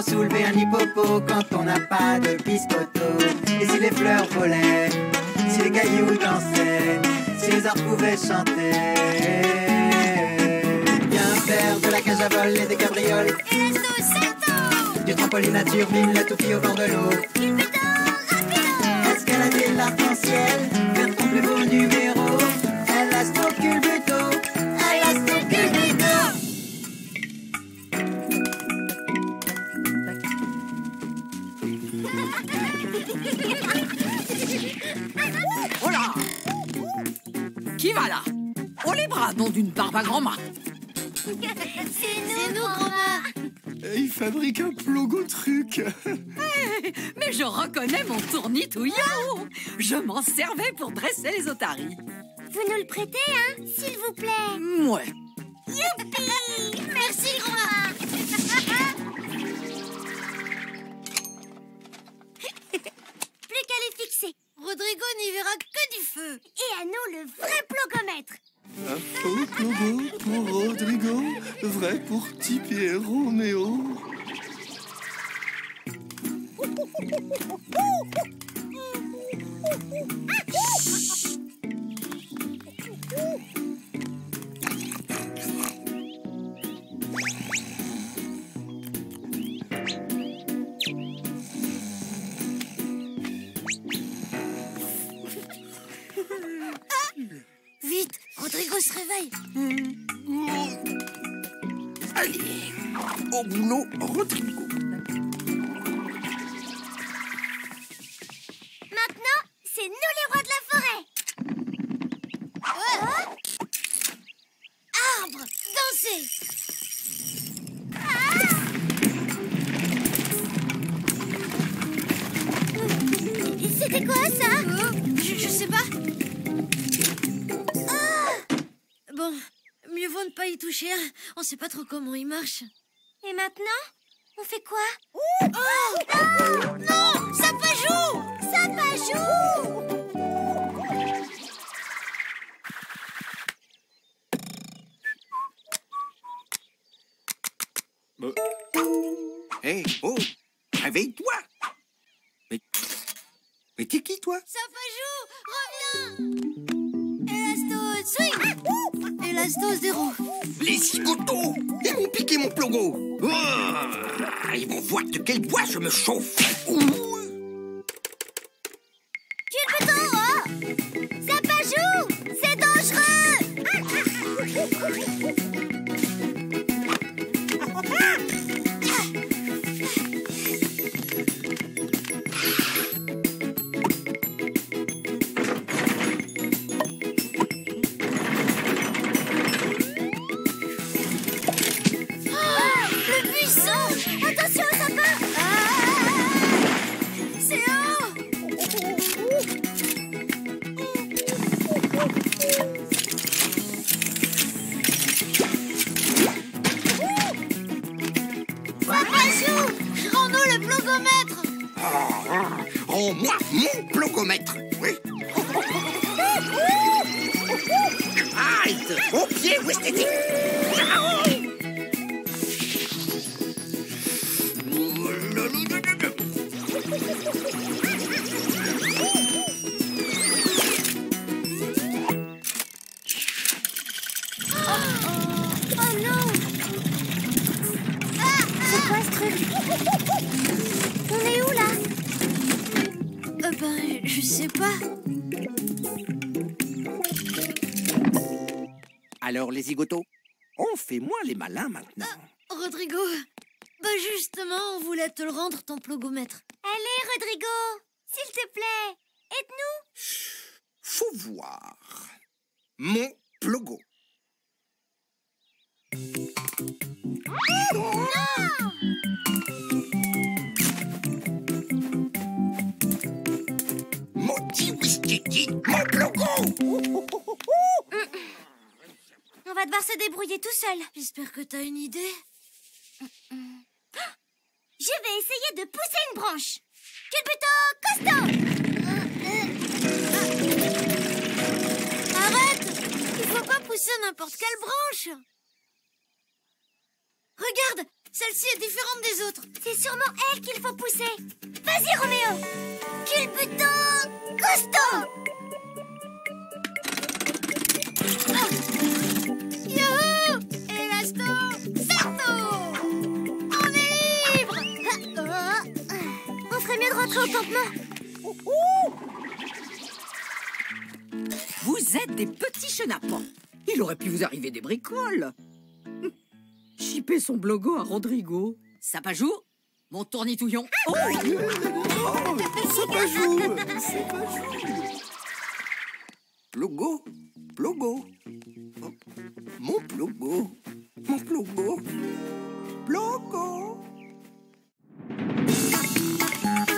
soulever un hippopo quand on n'a pas de biscotto? Et si les fleurs volaient, si les cailloux dansaient, si les arbres pouvaient chanter? Viens faire de la cage à vol et des cabrioles. Et lasso, salto. Du trampoline à turbine, la toupie au bord de l'eau. Culbuto, rapido. Escalader l'arc-en-ciel, faire ton plus beau numéro. Elasto-culbuto, elasto-culbuto. Oh là! Qui va là? Oh les bras, nom d'une barbe à grand-mât! C'est nous, grand-mère. Il fabrique un plogo truc. Mais je reconnais mon tournitouillon! Je m'en servais pour dresser les otaries. Vous nous le prêtez, hein, s'il vous plaît? Ouais. Youpi! Merci, grand-mère. Plus qu'à les fixer. Rodrigo n'y verra que du feu. Et à nous, le vrai plogomètre. Un faux plogo pour Rodrigo, vrai pour Tipi et Roméo. Vite, Rodrigo se réveille. Allez, au boulot, Rodrigo. Maintenant, c'est nous les rois de la forêt. Arbre, dansez. C'était quoi ça? Je sais pas. Bon, mieux vaut ne pas y toucher. On sait pas trop comment il marche. Et maintenant, on fait quoi? Non, non, Sapajou! Sapajou! Hé, oh, réveille-toi. Mais t'es qui, toi? Sapajou, reviens! Elasto, swing! Elasto, zéro. Les zigotos! Ils m'ont piqué mon plogo! Oh, ils vont voir de quel bois je me chauffe! Culbuto, oh! Sapajou, c'est dangereux! Le buisson! Attention au sapin! C'est haut! Sapajou! Rends-nous le plogomètre! Rends-moi mon plogomètre! Oui! Arrête! Au pied, où esthétique! Oh non! C'est quoi ce truc? On est où là? Je sais pas. Alors, les zigotos, on fait moins les malins maintenant. Rodrigo, justement, on voulait te le rendre ton plogomètre. Allez, Rodrigo, s'il te plaît, aide-nous. Faut voir. Mon plogo. Non! Maudit Wistiti, mon plogo! On va devoir se débrouiller tout seul. J'espère que t'as une idée. Je vais essayer de pousser une branche. Culbuto, costaud! Arrête! Il faut pas pousser n'importe quelle branche. Regarde, Celle-ci est différente des autres. C'est sûrement elle qu'il faut pousser. Vas-y, Roméo. Culbutant costaud. Youhou! Élasto, salto! On est libre! On ferait mieux de rentrer au campement. Vous êtes des petits chenapans. Il aurait pu vous arriver des bricoles. Chipper son blogo à Rodrigo. Sapajou, mon tournitouillon. Oh, Oh, Sapajou, Sapajou. Plogo, plogo. Oh, mon plogo, mon plogo. Plogo.